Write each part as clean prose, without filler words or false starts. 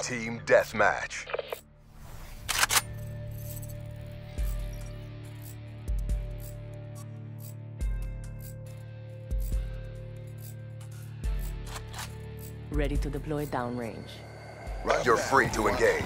Team Deathmatch. Ready to deploy downrange. You're free to engage.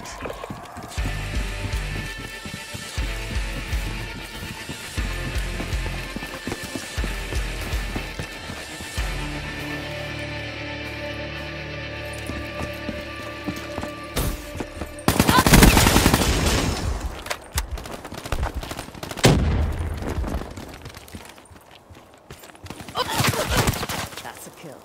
That's a kill.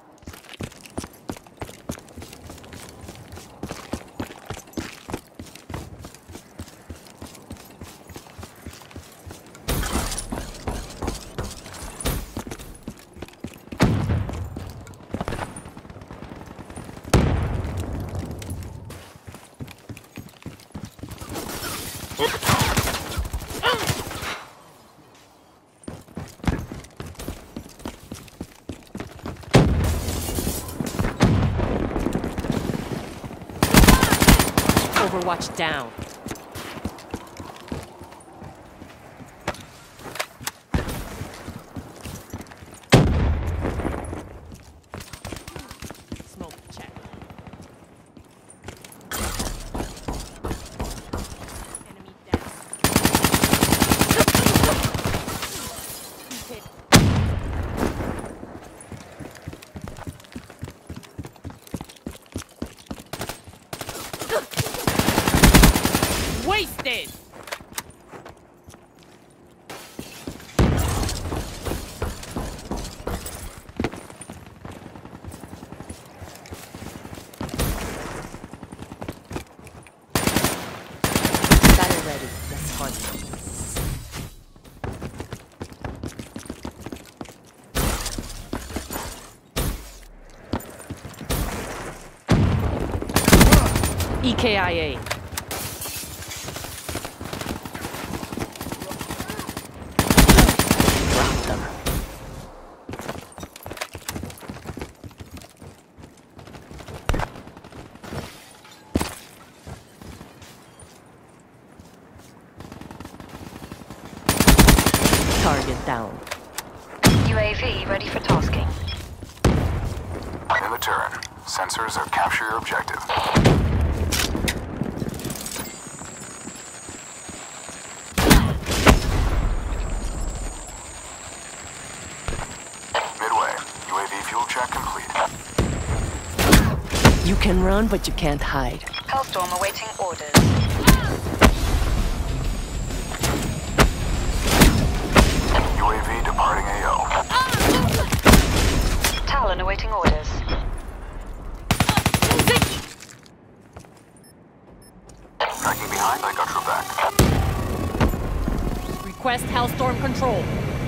Overwatch down. Smoke check. Enemy down. Hit. Wasted! Battle ready. Let's hunt. EKIA. Target down. UAV ready for tasking. In the turn. Sensors are capture your objective. Midway. UAV fuel check complete. You can run, but you can't hide. Hellstorm awaiting orders. UAV departing AO. Talon awaiting orders. Tracking behind, I got your back. Request Hellstorm control.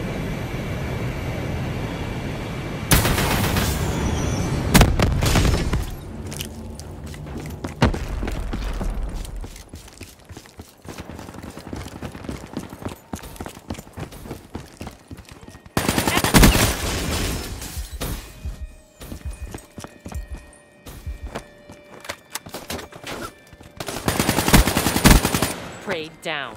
Prey down.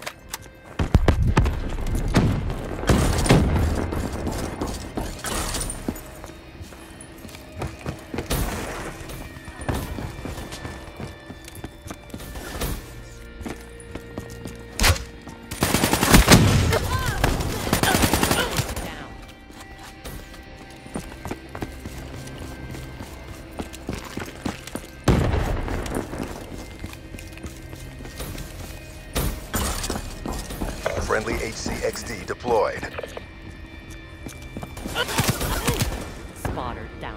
Friendly HCXD deployed. Spotter down.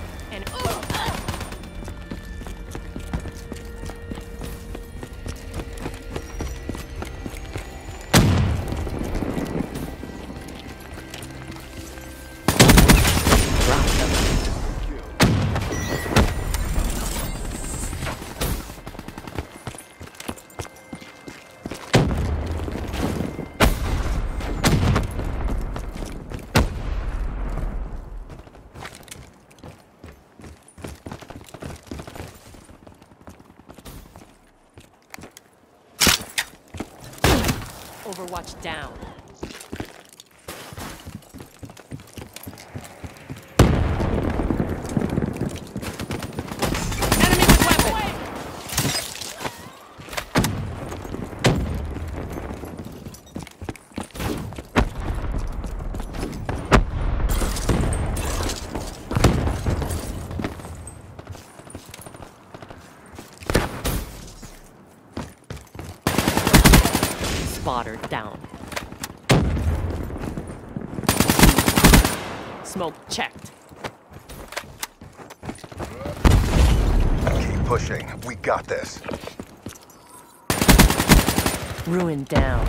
And Overwatch down. Enemy with weapon! Spotter down. Smoke checked. Keep pushing. We got this. Ruin down.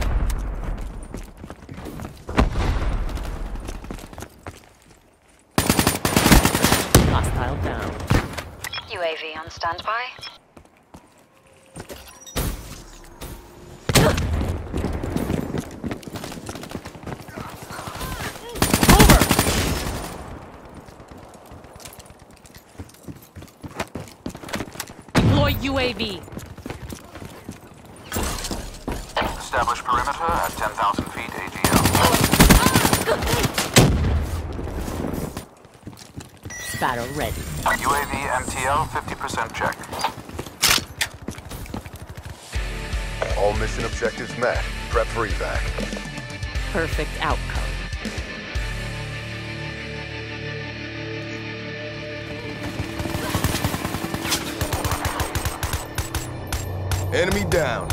Hostile down. UAV on standby. Deploy UAV. Establish perimeter at 10,000 feet AGL. Sparrow ready. UAV MTL 50% check. All mission objectives met. Prep for evac. Perfect outcome. Enemy down.